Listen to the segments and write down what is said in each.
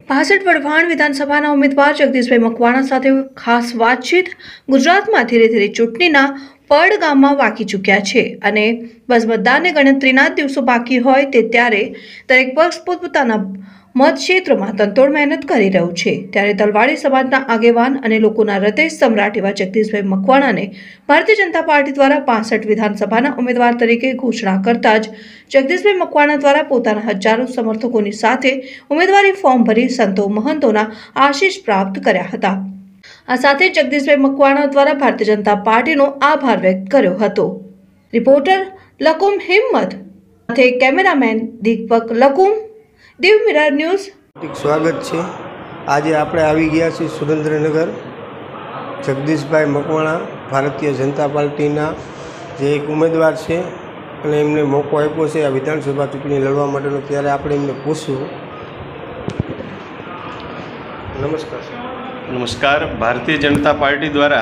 પાસઠ વઢવાણ વિધાનસભાના ઉમેદવાર જગદીશભાઈ મકવાણા સાથે ખાસ વાતચીત। ગુજરાતમાં ધીરે ધીરે ચૂંટણીના પડ ગામમાં વાગી ચૂક્યા છે અને બસ મતદાનને ગણતરીના દિવસો બાકી હોય તે ત્યારે દરેક પક્ષ પોતપોતાના મતક્ષેત્રમાં તનતોડ મહેનત કરી રહ્યું છે। ત્યારે તલવાડી સમાજના આગેવાન અને લોકોના હૃદય સમ્રાટ એવા જગદીશભાઈ મકવાણાને ભારતીય જનતા પાર્ટી દ્વારા 65 વિધાનસભાના ઉમેદવાર તરીકે ઘોષણા કરતા જ જગદીશભાઈ મકવાણા દ્વારા પોતાના હજારો સમર્થકોની સાથે ઉમેદવારી ફોર્મ ભરી સંતો મહંતોના આશીષ પ્રાપ્ત કર્યા હતા। આ સાથે જગદીશભાઈ મકવાણા દ્વારા ભારતીય જનતા પાર્ટીનો આભાર વ્યક્ત કર્યો હતો। રિપોર્ટર લકુમ હિંમત સાથે cameraman Deepak Lakum, Diu mirror news. સ્વાગત છે। આજે આપણે આવી ગયા છીએ સુરેન્દ્રનગર। જગદીશભાઈ મકવાણા ભારતીય જનતા પાર્ટીના જે એક ઉમેદવાર છે અને એમને મોકો આપ્યો છે આ વિધાનસભા ચૂંટણી લડવા માટેનો। ત્યારે આપણે એમને પૂછ્યું। નમસ્કાર સર। નમસ્કાર। ભારતીય જનતા પાર્ટી દ્વારા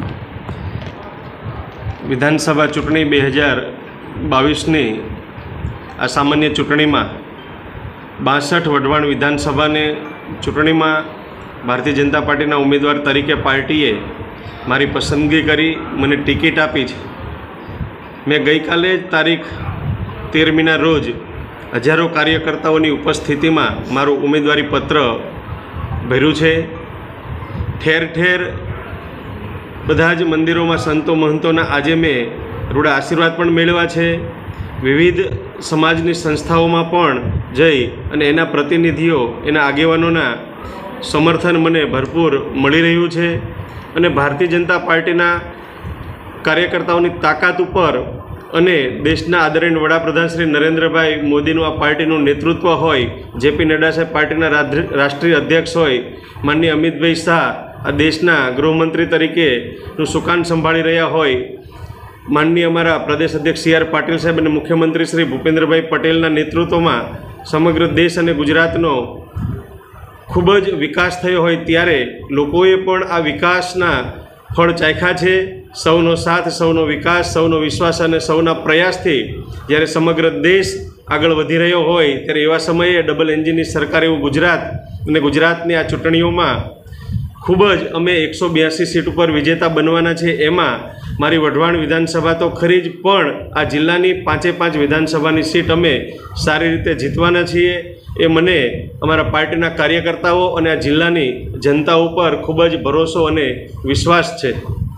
વિધાનસભા ચૂંટણી 2022ની આ સામાન્ય ચૂંટણીમાં 62 વઢવાણ વિધાનસભાની ચૂંટણીમાં ભારતીય જનતા પાર્ટીના ઉમેદવાર તરીકે પાર્ટીએ મારી પસંદગી કરી મને ટિકિટ આપી છે। મેં ગઈકાલે જ તારીખ 13મીના રોજ હજારો કાર્યકર્તાઓની ઉપસ્થિતિમાં મારું ઉમેદવારી પત્ર ભર્યું છે। ઠેર ઠેર બધા જ મંદિરોમાં સંતો મહંતોના આજે મેં રૂડા આશીર્વાદ પણ મેળવ્યા છે। વિવિધ સમાજની સંસ્થાઓમાં પણ જઈ અને એના પ્રતિનિધિઓ, એના આગેવાનોના સમર્થન મને ભરપૂર મળી રહ્યું છે અને ભારતીય જનતા પાર્ટીના કાર્યકર્તાઓની તાકાત ઉપર અને દેશના આદરણીય વડાપ્રધાન શ્રી નરેન્દ્રભાઈ મોદીનું આ પાર્ટીનું નેતૃત્વ હોય, જેપી નડ્ડા સાહેબ પાર્ટીના રાષ્ટ્રીય અધ્યક્ષ હોય, માનનીય અમિતભાઈ શાહ આ દેશના ગૃહમંત્રી તરીકેનું સુકાન સંભાળી રહ્યા હોય, માનનીય અમારા પ્રદેશ અધ્યક્ષ સી આર પાટીલ સાહેબ અને મુખ્યમંત્રી શ્રી ભૂપેન્દ્રભાઈ પટેલના નેતૃત્વમાં સમગ્ર દેશ અને ગુજરાતનો ખૂબ જ વિકાસ થયો હોય ત્યારે લોકોએ પણ આ વિકાસના ફળ ચાખ્યા છે। સૌનો સાથ, સૌનો વિકાસ, સૌનો વિશ્વાસ અને સૌના પ્રયાસથી જ્યારે સમગ્ર દેશ આગળ વધી રહ્યો હોય ત્યારે એવા સમયે ડબલ એન્જિનની સરકાર એવું ગુજરાત અને ગુજરાતની આ ચૂંટણીઓમાં ખૂબ જ અમે 182 સીટ ઉપર વિજેતા બનવાના છે। એમાં મારી વઢવાણ વિધાનસભા તો ખરી જ, પણ આ જિલ્લાની 5 વિધાનસભાની સીટ અમે સારી રીતે જીતવાના છીએ। એ મને અમારા પાર્ટીના કાર્યકર્તાઓ અને આ જિલ્લાની જનતા ઉપર ખૂબ જ ભરોસો અને વિશ્વાસ છે।